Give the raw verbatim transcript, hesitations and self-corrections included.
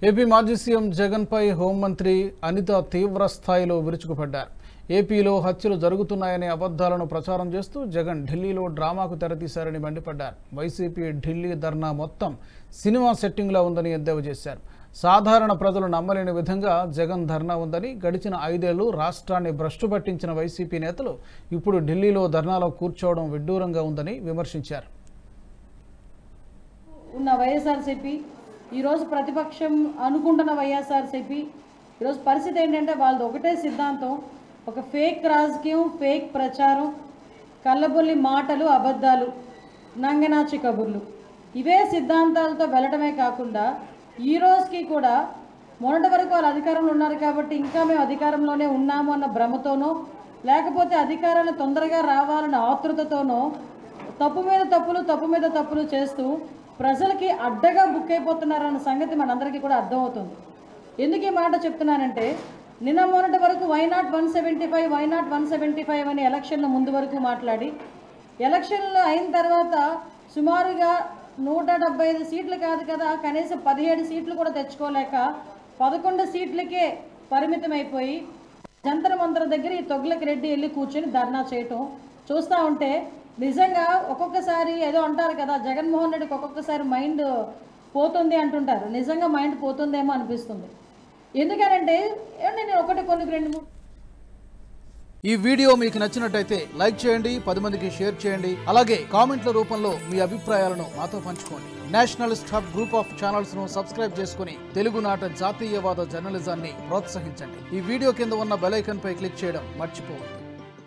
AP మాజీ CM Jagan పై హోంమంత్రి అనిత తీవ్ర స్థాయిలో విరుచుకుపడ్డారు. ఏపీలో హత్యలు జరుగుతున్నాయనే అబద్ధాలను ప్రచారం చేస్తూ జగన్ ఢిల్లీలో డ్రామాకు తెరతీశారని మండిపడ్డారు. వైసీపీ ఢిల్లీ ధర్నా మొత్తం సినిమా సెట్టింగ్లా ఉందని ఎద్దేవా చేశారు. సాధారణ ప్రజలు నమ్మలేని విధంగా జగన్ ధర్నా ఉందని, గడిచిన ఐదేళ్లు రాష్ట్రాన్ని భ్రష్టు పట్టించిన వైసీపీ నేతలు ఇప్పుడు ఢిల్లీలో ధర్నాలో కూర్చోవడం విడ్డూరంగా ఉందని విమర్శించారు. ఉన్న వైఎస్ఆర్సీపీ ఈరోజు ప్రతిపక్షం అనుకుంటున్న వైఎస్ఆర్సీపీ ఈరోజు పరిస్థితి ఏంటంటే వాళ్ళది ఒకటే సిద్ధాంతం, ఒక ఫేక్ రాజకీయం, ఫేక్ ప్రచారం, కళ్ళబొల్లి మాటలు, అబద్ధాలు, నంగనాచి కబుర్లు, ఇవే సిద్ధాంతాలతో వెళ్ళడమే కాకుండా ఈ రోజుకి కూడా మొన్నటి వరకు వాళ్ళు అధికారంలో ఉన్నారు కాబట్టి ఇంకా మేము అధికారంలోనే ఉన్నాము అన్న భ్రమతోనో, లేకపోతే అధికారాన్ని తొందరగా రావాలన్న ఆతృతతోనో తప్పు మీద తప్పులు తప్పు మీద తప్పులు చేస్తూ ప్రజలకి అడ్డగా బుక్ అయిపోతున్నారన్న సంగతి మనందరికీ కూడా అర్థమవుతుంది. ఎందుకు ఈ మాట చెప్తున్నానంటే, నిన్న మొన్నటి వరకు why not one seventy five why not one seventy five అని ఎలక్షన్ల ముందు వరకు మాట్లాడి, ఎలక్షన్లు అయిన తర్వాత సుమారుగా నూట డెబ్బై ఐదు సీట్లు కాదు కదా, కనీసం పదిహేడు సీట్లు కూడా తెచ్చుకోలేక పదకొండు సీట్లకే పరిమితం అయిపోయి జంతర్ మంతర్ దగ్గర ఈ తొగ్లకి రెడ్డి వెళ్ళి కూర్చొని ధర్నా చేయటం చూస్తూ ఉంటే నిజంగా ఒక్కొక్కసారి ఏదో అంటారు కదా, జగన్మోహన్ రెడ్డికి ఒక్కొక్కసారి మైండ్ పోతుంది అంటుంటారు. నిజంగా మైండ్ పోతుందేమో అనిపిస్తుంది. ఎందుకనంటే నేను ఒకటి కొన్ని రెండు మూడు ఈ వీడియో మీకు నచ్చినట్టయితే లైక్ చేయండి, పది మందికి షేర్ చేయండి. అలాగే కామెంట్ల రూపంలో మీ అభిప్రాయాలను మాతో పంచుకోండి. Nationalist hub group of channels ను సబ్స్క్రైబ్ చేసుకుని తెలుగునాట జాతీయవాద జర్నలిజాన్ని ప్రోత్సహించండి. ఈ వీడియో కింద ఉన్న బెల్ ఐకాన్ పై క్లిక్ చేయడం మర్చిపోవద్దు.